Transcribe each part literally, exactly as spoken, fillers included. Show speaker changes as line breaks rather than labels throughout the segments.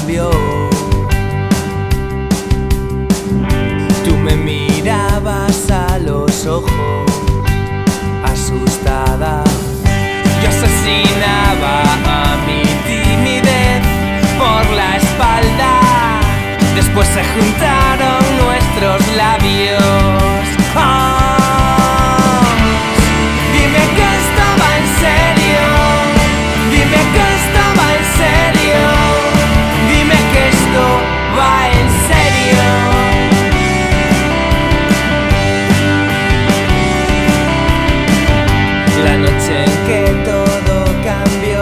cambió. Tú me mirabas a los ojos, asustada. Yo asesinaba a mi timidez por la espalda. Después se juntaron nuestros labios. Oh, dime que estaba en serio. Dime que estaba en serio. Dime que esto va en serio. La noche en que todo cambió,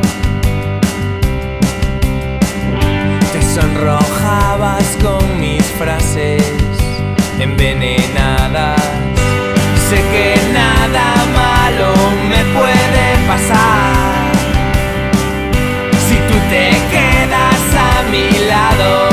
te sonrojabas con mis frases envenenadas. Sé que nada malo me puede pasar si tú te quedas a mi lado.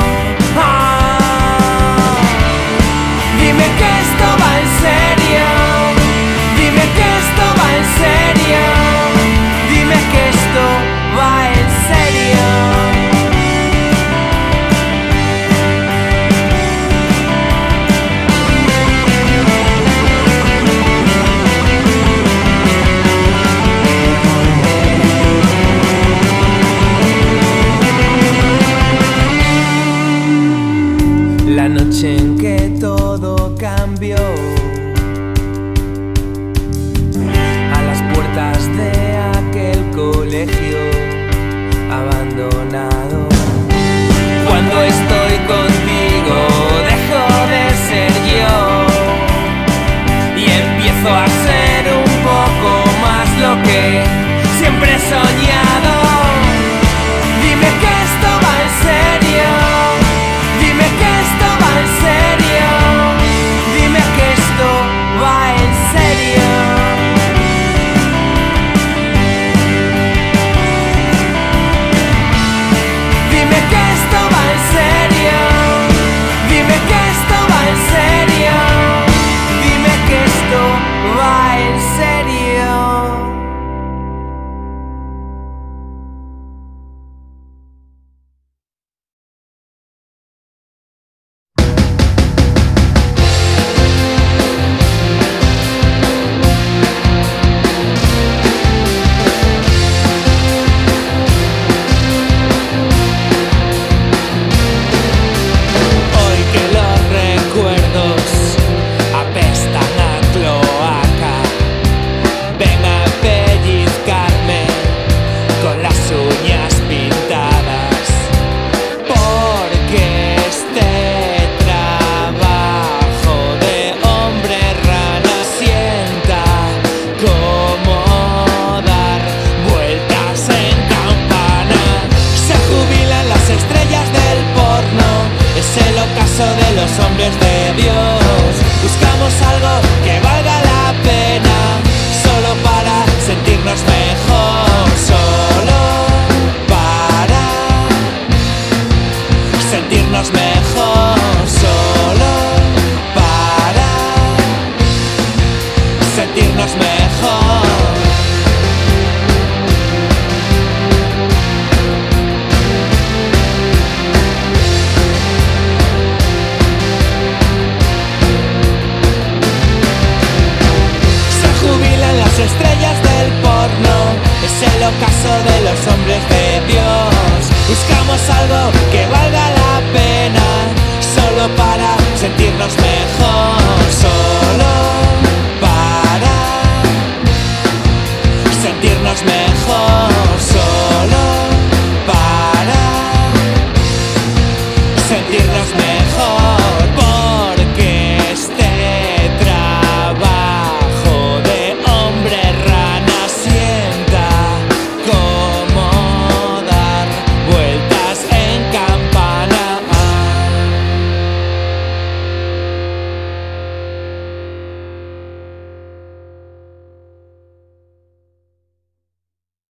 Oh, dime que esto va en serio. Dime que esto va en serio. Dime que esto va en serio. La noche en que todo cambió, a las puertas de aquel colegio abandonado. Cuando estoy contigo dejo de ser yo y empiezo a ser un poco más lo que siempre he soñado. Dime que esto va en serio. Dime que esto va en serio. Dime que esto va en serio. Dime que esto va en serio. Dime que esto va en serio. Dime que esto va en serio. Hoy que los recuerdos apestan a cloaca, ven a pellizcarme con las uñas pintadas, porque este trabajo de hombre rana sienta como dar vueltas en campana. Se jubilan las estrellas del porno, es el ocaso de los hombres de Dios. Buscamos algo que valga la pena, solo para sentirnos mejor, solo para sentirnos mejor, solo para sentirnos mejor. Se jubilan las estrellas del porno, es el ocaso de los hombres de Dios. Buscamos algo que valga la pena, solo para sentirnos mejor.